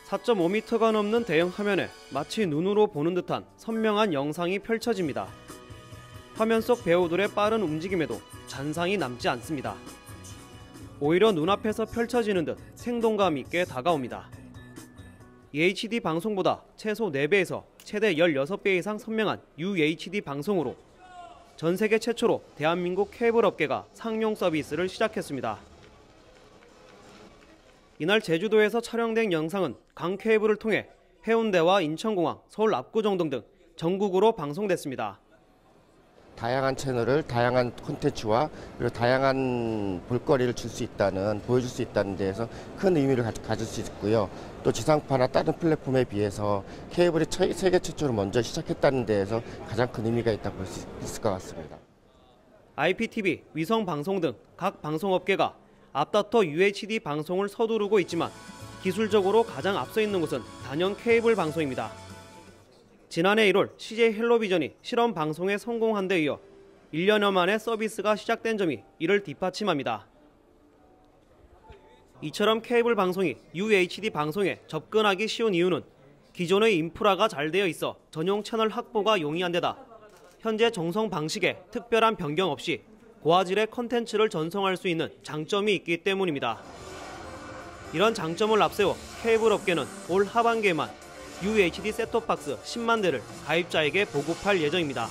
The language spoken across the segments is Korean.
4.5m가 넘는 대형 화면에 마치 눈으로 보는 듯한 선명한 영상이 펼쳐집니다. 화면 속 배우들의 빠른 움직임에도 잔상이 남지 않습니다. 오히려 눈앞에서 펼쳐지는 듯 생동감 있게 다가옵니다. UHD 방송보다 최소 4배에서 최대 16배 이상 선명한 UHD 방송으로 전 세계 최초로 대한민국 케이블 업계가 상용 서비스를 시작했습니다. 이날 제주도에서 촬영된 영상은 강 케이블을 통해 해운대와 인천공항, 서울 압구정동 등 전국으로 방송됐습니다. 다양한 채널을 다양한 콘텐츠와 그리고 다양한 볼거리를 보여줄 수 있다는 데에서 큰 의미를 가질 수 있고요. 또 지상파나 다른 플랫폼에 비해서 케이블이 세계 최초로 먼저 시작했다는 데에서 가장 큰 의미가 있다고 볼 수 있을 것 같습니다. IPTV, 위성방송 등 각 방송업계가 앞다퉈 UHD 방송을 서두르고 있지만 기술적으로 가장 앞서 있는 곳은 단연 케이블 방송입니다. 지난해 1월 CJ 헬로비전이 실험 방송에 성공한 데 이어 1년여 만에 서비스가 시작된 점이 이를 뒷받침합니다. 이처럼 케이블 방송이 UHD 방송에 접근하기 쉬운 이유는 기존의 인프라가 잘 되어 있어 전용 채널 확보가 용이한 데다 현재 정성 방식에 특별한 변경 없이 고화질의 컨텐츠를 전송할 수 있는 장점이 있기 때문입니다. 이런 장점을 앞세워 케이블 업계는 올 하반기에만 UHD 셋톱박스 10만 대를 가입자에게 보급할 예정입니다.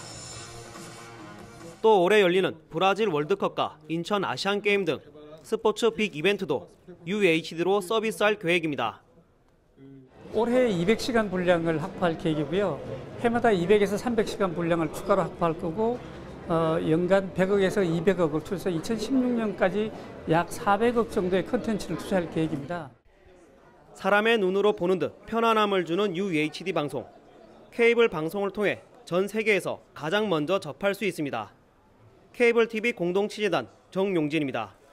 또 올해 열리는 브라질 월드컵과 인천 아시안게임 등 스포츠 빅 이벤트도 UHD로 서비스할 계획입니다. 올해 200시간 분량을 확보할 계획이고요. 해마다 200에서 300시간 분량을 추가로 확보할 거고 연간 100억에서 200억을 투자해서 2016년까지 약 400억 정도의 컨텐츠를 투자할 계획입니다. 사람의 눈으로 보는 듯 편안함을 주는 UHD 방송. 케이블 방송을 통해 전 세계에서 가장 먼저 접할 수 있습니다. 케이블 TV 공동취재단 정용진입니다.